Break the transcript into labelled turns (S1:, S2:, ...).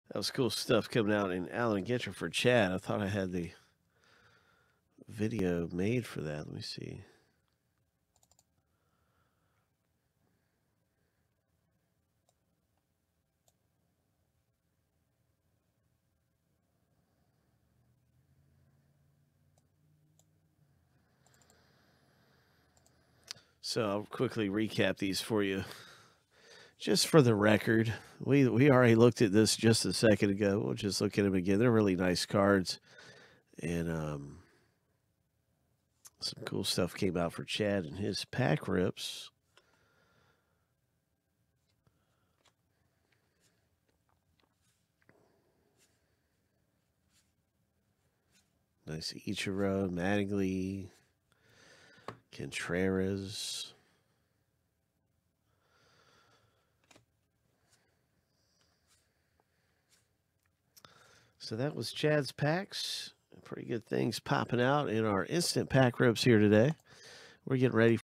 S1: That was cool stuff coming out in Allen and Ginter for Chad. I thought I had the video made for that. Let me see. So I'll quickly recap these for you. Just for the record, we already looked at this just a second ago. We'll just look at them again. They're really nice cards. And some cool stuff came out for Chad and his pack rips. Nice Ichiro, Mattingly, Contreras. So that was Chad's packs. Pretty good things popping out in our instant pack rips here today. We're getting ready